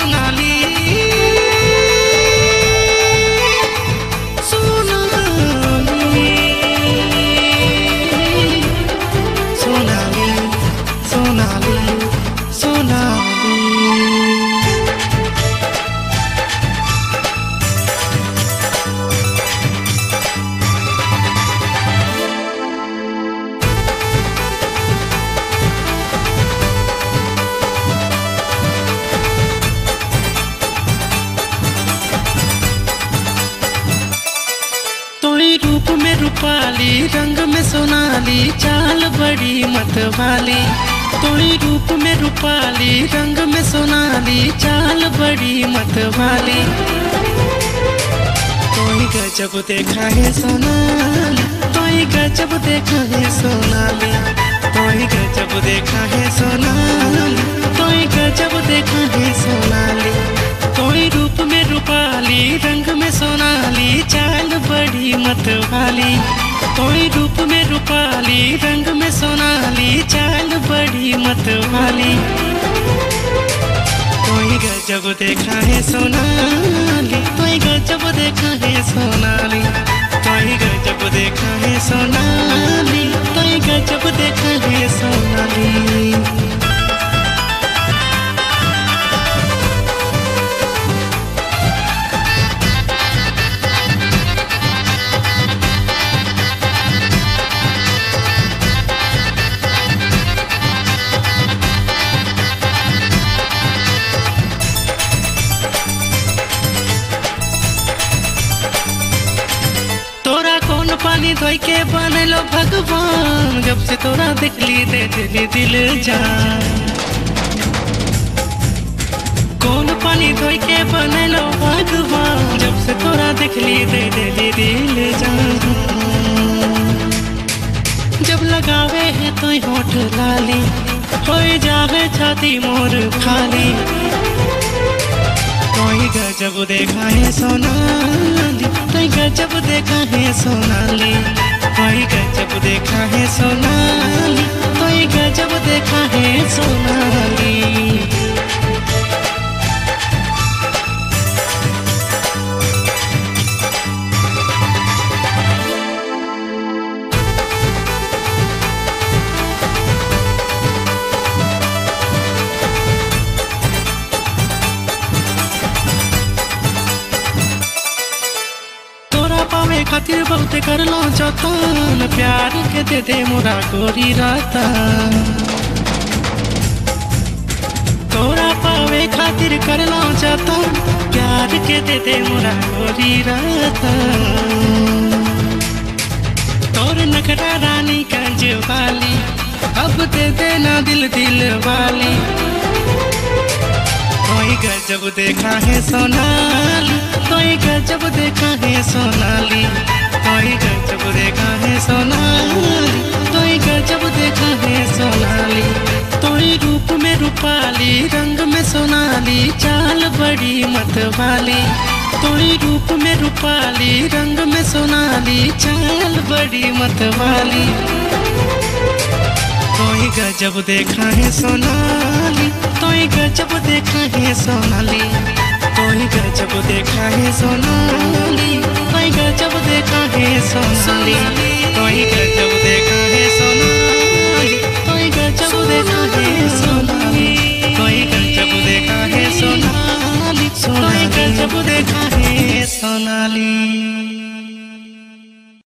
सोनाली सोनाली सोनाली सोनाली सोनाली। तोई रूप में रूपाली रंग में सोनाली चाल बड़ी मतवाली। तोई रूप में रूपाली रंग में सोनाली चाल बड़ी मतवाली। तोई गजब देखा है सोनाली तोई गजब देखा है सोनाली तोई गजब देखा है सोनाली तोई गजब देखा है सोनाली। तोई रूप में रूपाली रंग में सोनाली चाल बड़ी मतवाली। तोई रूप में रूपाली रंग में सोनाली चाल बड़ी मतवाली। तोई गजब देखा है सोनाली तोई गजब देखा है सोनाली तोई गजब देखा है सोनाली तोई गजब देखा है सोनाली। पानी धोई के बनलो भगवान जब से तोरा देखली दे दिली दिल जान। कौन पानी धोई के बनलो भगवान जब से तोरा देखली दे दिली दिल जान। जब लगावे है तो होठ लाली हो जावे छाती मोर खाली। तोई गजब देखा है सोनाली तोई गजब देखा है सोनाली तोई गजब देखा है सोनाली तोई गजब देखा है सोनाली। पावे खातिर बहुत कर लो जतन प्यार के दे दे मोरा गोरी राता। तोरा पावे खातिर कर लो जतन प्यार के दे दे मोरा गोरी राता। तोर नखरा रानी कंज वाली अब दे देना दिल दिल वाली। तोई गजब देखा है सोनाली तोई गजब देखा है सोनाली तोई गजब देखा है सोनाली तोई गजब देखा है सोनाली। तोई रूप में रूपाली रंग में सोनाली चाल बड़ी मतवाली। तोई रूप में रूपाली रंग में सोनाली चाल बड़ी मतवाली। तोई गजब देखा है सोनाली तोई गजब देखा है सोनाली तोई गजब देखा है सोनाली तोई गजब देखा है सोनाली तोई गजब देखा है सोनाली तोई गजब देखा है सोनाली तोई गजब देखा है सोनाली तोई गजब देखा है सोनाली।